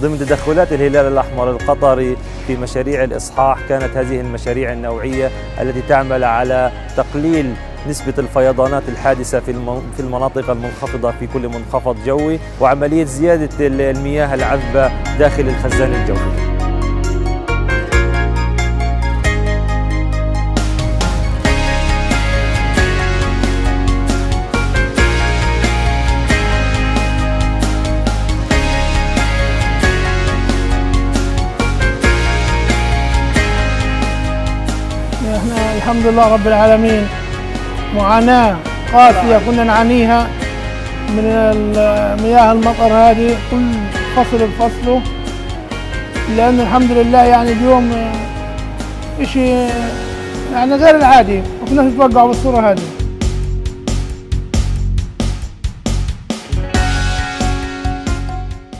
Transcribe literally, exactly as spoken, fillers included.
ضمن تدخلات الهلال الأحمر القطري في مشاريع الإصحاح كانت هذه المشاريع النوعية التي تعمل على تقليل نسبة الفيضانات الحادثة في المناطق المنخفضة في كل منخفض جوي، وعملية زيادة المياه العذبة داخل الخزان الجوي. احنا الحمد لله رب العالمين معاناة قاسية كنا نعانيها من مياه المطر هذه كل فصل بفصله، لأن الحمد لله يعني اليوم شيء يعني غير العادي، ما كناش نتوقع بالصورة هذه.